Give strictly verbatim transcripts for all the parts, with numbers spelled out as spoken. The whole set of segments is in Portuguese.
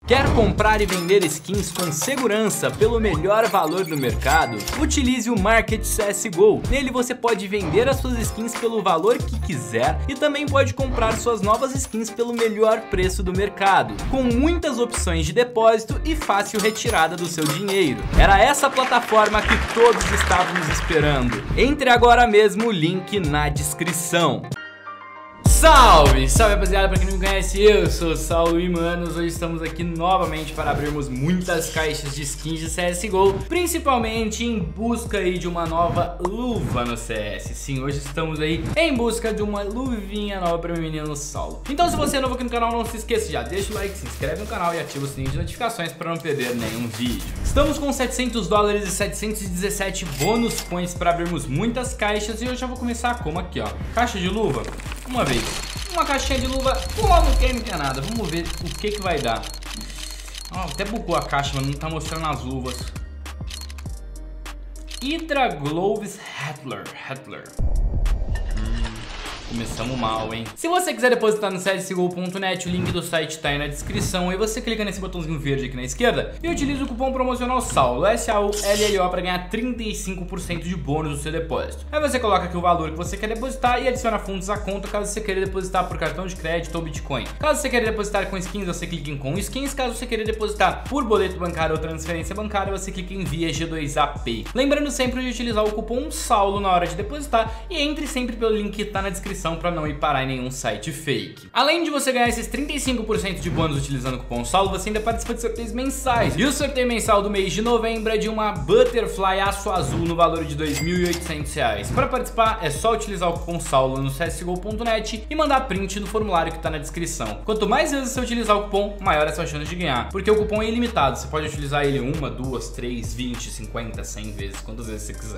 Quer comprar e vender skins com segurança pelo melhor valor do mercado? Utilize o Market C S G O. Nele você pode vender as suas skins pelo valor que quiser e também pode comprar suas novas skins pelo melhor preço do mercado, com muitas opções de depósito e fácil retirada do seu dinheiro. Era essa plataforma que todos estávamos esperando. Entre agora mesmo, o link na descrição. Salve, salve rapaziada, pra quem não me conhece, eu sou o Saulo e manos, hoje estamos aqui novamente para abrirmos muitas caixas de skins de C S G O, principalmente em busca aí de uma nova luva no C S. Sim, hoje estamos aí em busca de uma luvinha nova para o menino Saulo. Então se você é novo aqui no canal, não se esqueça, já deixa o like, se inscreve no canal e ativa o sininho de notificações para não perder nenhum vídeo. Estamos com setecentos dólares e setecentos e dezessete bônus points para abrirmos muitas caixas e eu já vou começar como aqui, ó, caixa de luva, uma vez. Uma caixinha de luva, como quem não tem nada. Vamos ver o que que vai dar. Oh, até bugou a caixa, mas não tá mostrando as luvas. Hydra Gloves Hettler. Hettler. Começamos mal, hein? Se você quiser depositar no C S G O ponto net, o link do site tá aí na descrição. Aí você clica nesse botãozinho verde aqui na esquerda e utiliza o cupom promocional SAULO, S A U L L O, para ganhar trinta e cinco por cento de bônus no seu depósito. Aí você coloca aqui o valor que você quer depositar e adiciona fundos à conta caso você queira depositar por cartão de crédito ou Bitcoin. Caso você queira depositar com skins, você clica em com skins. Caso você queira depositar por boleto bancário ou transferência bancária, você clica em via G dois A Pay. Lembrando sempre de utilizar o cupom SAULO na hora de depositar e entre sempre pelo link que tá na descrição para não ir parar em nenhum site fake. Além de você ganhar esses trinta e cinco por cento de bônus utilizando o cupom SAULO, você ainda participa de sorteios mensais. E o sorteio mensal do mês de novembro é de uma Butterfly Aço Azul no valor de dois mil e oitocentos reais. Para participar é só utilizar o cupom SAULO no C S G O ponto net e mandar print do formulário que tá na descrição. Quanto mais vezes você utilizar o cupom, maior é a sua chance de ganhar, porque o cupom é ilimitado. Você pode utilizar ele uma, duas, três, vinte, cinquenta, cem vezes, quantas vezes você quiser.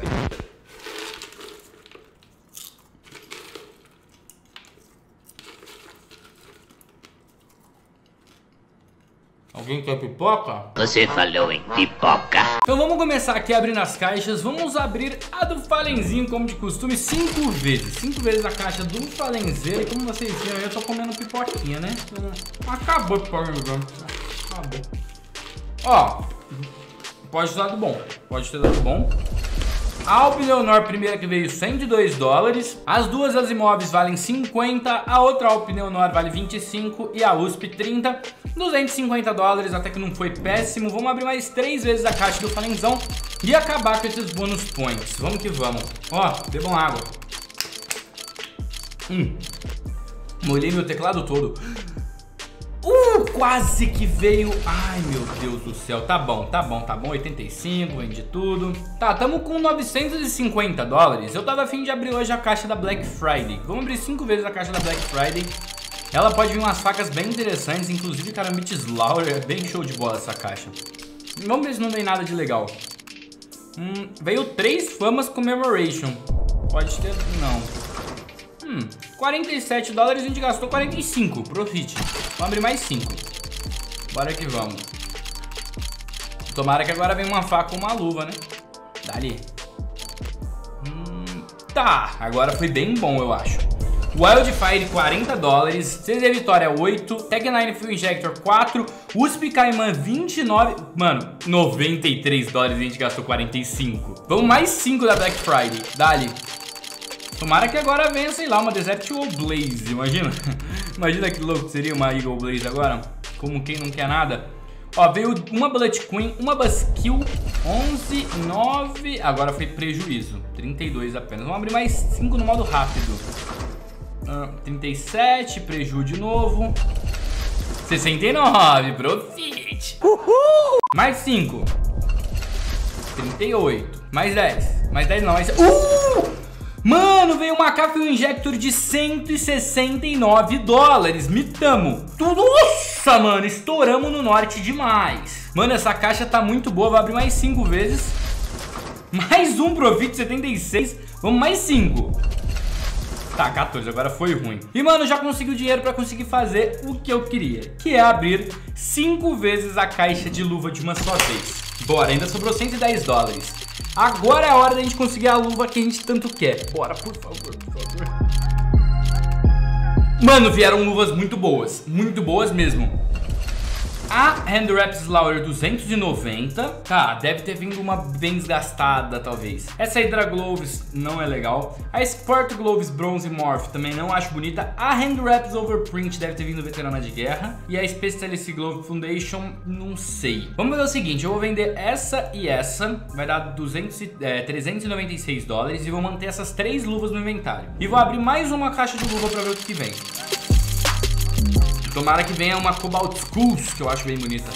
Alguém quer pipoca? Você falou em pipoca. Então vamos começar aqui abrindo as caixas. Vamos abrir a do Falenzinho, como de costume, cinco vezes. Cinco vezes a caixa do Falenzeiro. E como vocês viram, eu tô comendo pipoquinha, né? Acabou a pipoquinha. Acabou. Ó, pode ter dado bom. Pode ter dado bom. A Alp Leonor primeira que veio cento e dois dólares. As duas Asimovs valem cinquenta. A outra Alp Leonor vale vinte e cinco. E a U S P trinta. duzentos e cinquenta dólares, até que não foi péssimo. Vamos abrir mais três vezes a caixa do Falenzão e acabar com esses bônus points. Vamos que vamos. Ó, bebam água. Hum. Molhei meu teclado todo. Uh, quase que veio. Ai, meu Deus do céu. Tá bom, tá bom, tá bom. oitenta e cinco, vende tudo. Tá, tamo com novecentos e cinquenta dólares. Eu tava a fim de abrir hoje a caixa da Black Friday. Vamos abrir cinco vezes a caixa da Black Friday. Ela pode vir umas facas bem interessantes, inclusive Karambit Slaughter, é bem show de bola essa caixa. Vamos ver se não vem nada de legal. Hum, veio três famas Commemoration. Pode ter... não. Hum, quarenta e sete dólares, a gente gastou quarenta e cinco, profit. Vamos abrir mais cinco. Bora que vamos. Tomara que agora venha uma faca ou uma luva, né? Dali. Hum, tá, agora foi bem bom, eu acho. Wildfire quarenta dólares, C Z Vitória oito, Tech nine Fuel Injector quatro, U S P Cayman vinte e nove, mano, noventa e três dólares e a gente gastou quarenta e cinco. Vamos mais cinco da Black Friday, dali. Tomara que agora venha, sei lá, uma Desert Eagle Blaze, imagina. Imagina que louco seria uma Eagle Blaze agora, como quem não quer nada. Ó, veio uma Bullet Queen, uma Buskill, onze, nove, agora foi prejuízo, trinta e dois apenas. Vamos abrir mais cinco no modo rápido. Uh, trinta e sete, preju de novo. sessenta e nove, profit. Uhul! Mais cinco. trinta e oito. Mais dez. Mais dez não, mais... Uh! Mano, veio uma Fuel Injector de cento e sessenta e nove dólares. Mitamo. Nossa, mano, estouramos no norte demais. Mano, essa caixa tá muito boa. Vou abrir mais cinco vezes. Mais um profit, setenta e seis. Vamos mais cinco. Tá, quatorze, agora foi ruim. E, mano, já consegui o dinheiro pra conseguir fazer o que eu queria, que é abrir cinco vezes a caixa de luva de uma só vez. Bora, ainda sobrou cento e dez dólares. Agora é a hora da gente conseguir a luva que a gente tanto quer. Bora, por favor, por favor. Mano, vieram luvas muito boas, muito boas mesmo. A Hand Wrap Slaughter duzentos e noventa. Tá, deve ter vindo uma bem desgastada, talvez. Essa Hydra Gloves não é legal. A Sport Gloves Bronze Morph também não acho bonita. A Hand Wraps Overprint deve ter vindo veterana de guerra. E a Specialist Glove Foundation, não sei. Vamos fazer o seguinte, eu vou vender essa e essa. Vai dar duzentos, é, trezentos e noventa e seis dólares. E vou manter essas três luvas no inventário. E vou abrir mais uma caixa de luva pra ver o que vem. Tomara que venha uma Cobalt Skulls, que eu acho bem bonita.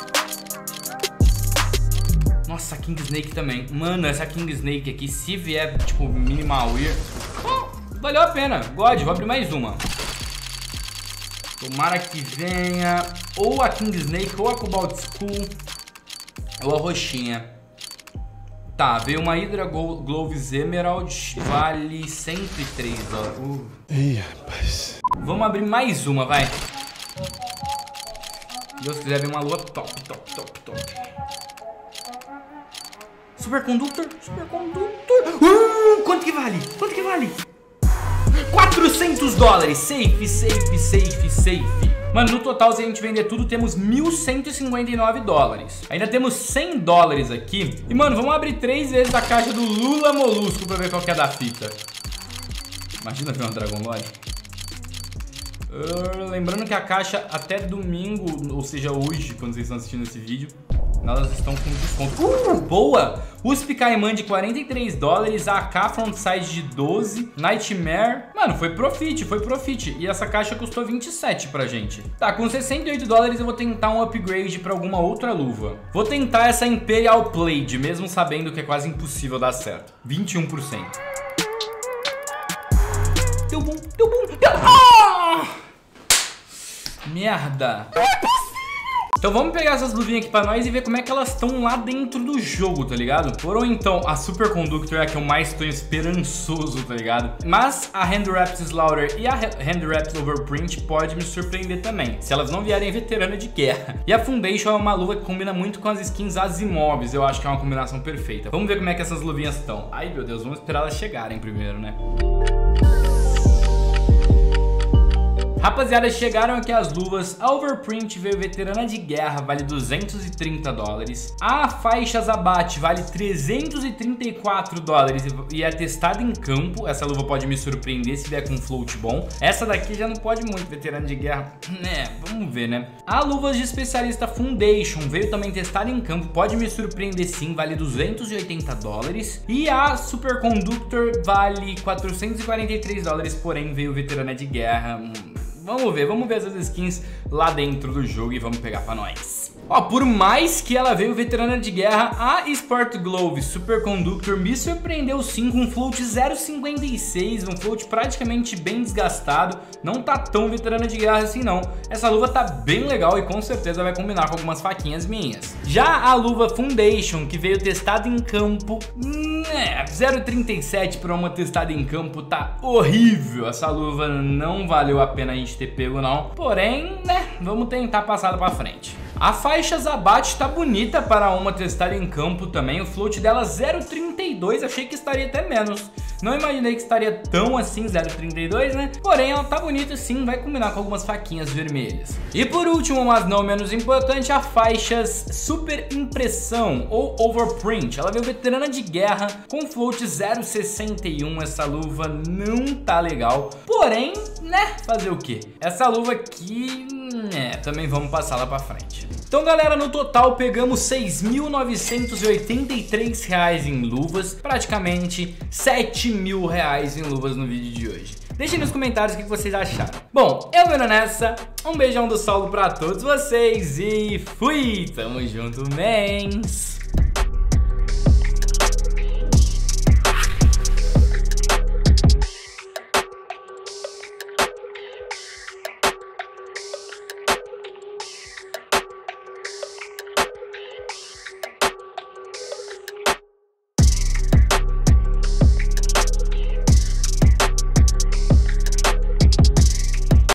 Nossa, a King Snake também. Mano, essa King Snake aqui, se vier, tipo, Minimal Wear, oh, valeu a pena. God, vou abrir mais uma. Tomara que venha ou a King Snake, ou a Cobalt Skull, ou a roxinha. Tá, veio uma Hydra Gloves Emerald, vale cento e três dólares. Uh. Ih, rapaz. Vamos abrir mais uma, vai. Se Deus quiser, vem uma lua top, top, top, top. Superconductor, Superconductor. Uh, quanto que vale? Quanto que vale? quatrocentos dólares. Safe, safe, safe, safe. Mano, no total, se a gente vender tudo, temos mil cento e cinquenta e nove dólares. Ainda temos cem dólares aqui. E, mano, vamos abrir três vezes a caixa do Lula Molusco pra ver qual que é da fita. Imagina ver uma Dragon Lore. Uh, lembrando que a caixa até domingo, ou seja, hoje, quando vocês estão assistindo esse vídeo, elas estão com desconto. Uh, boa! U S P Cayman de quarenta e três dólares, A K Frontside de doze, Nightmare. Mano, foi profit, foi profit. E essa caixa custou vinte e sete pra gente. Tá, com sessenta e oito dólares eu vou tentar um upgrade pra alguma outra luva. Vou tentar essa Imperial Blade, mesmo sabendo que é quase impossível dar certo. vinte e um por cento. Deu bom, deu bom, deu... Ah! Merda. Então vamos pegar essas luvinhas aqui pra nós e ver como é que elas estão lá dentro do jogo, tá ligado? Ou então, a Superconductor é a que eu mais tô esperançoso, tá ligado? Mas a Hand Wraps Slaughter e a Hand Wraps Overprint pode me surpreender também, se elas não vierem veterana de guerra. E a Foundation é uma luva que combina muito com as skins Asimovs, eu acho que é uma combinação perfeita. Vamos ver como é que essas luvinhas estão. Ai, meu Deus, vamos esperar elas chegarem primeiro, né? Rapaziada, chegaram aqui as luvas. A Overprint veio veterana de guerra, vale duzentos e trinta dólares. A Faixas Abate vale trezentos e trinta e quatro dólares e é testada em campo. Essa luva pode me surpreender se vier com float bom. Essa daqui já não pode muito, veterana de guerra. É, vamos ver, né? A Luvas de Especialista Foundation veio também testada em campo, pode me surpreender sim, vale duzentos e oitenta dólares. E a Superconductor vale quatrocentos e quarenta e três dólares, porém veio veterana de guerra. Vamos ver, vamos ver essas skins lá dentro do jogo e vamos pegar pra nós. Ó, por mais que ela veio veterana de guerra, a Sport Glove Superconductor me surpreendeu sim com um float zero vírgula cinquenta e seis, um float praticamente bem desgastado. Não tá tão veterana de guerra assim não. Essa luva tá bem legal e com certeza vai combinar com algumas faquinhas minhas. Já a luva Foundation, que veio testada em campo, né, zero vírgula trinta e sete para uma testada em campo tá horrível. Essa luva não valeu a pena a gente ter pego não. Porém, né, vamos tentar passar pra frente. A Faixas Abate tá bonita para uma testada em campo também. O float dela zero vírgula trinta e dois, achei que estaria até menos. Não imaginei que estaria tão assim, zero vírgula trinta e dois, né? Porém, ela tá bonita sim, vai combinar com algumas faquinhas vermelhas. E por último, mas não menos importante, a Faixas Super Impressão ou Overprint. Ela veio veterana de guerra com float zero vírgula sessenta e um. Essa luva não tá legal. Porém, né? Fazer o quê? Essa luva aqui, né? Também vamos passar lá pra frente. Então galera, no total pegamos seis mil novecentos e oitenta e três reais em luvas, praticamente sete mil reais em luvas no vídeo de hoje. Deixem nos comentários o que vocês acharam. Bom, eu vendo nessa, um beijão do Saulo pra todos vocês e fui! Tamo junto, mens!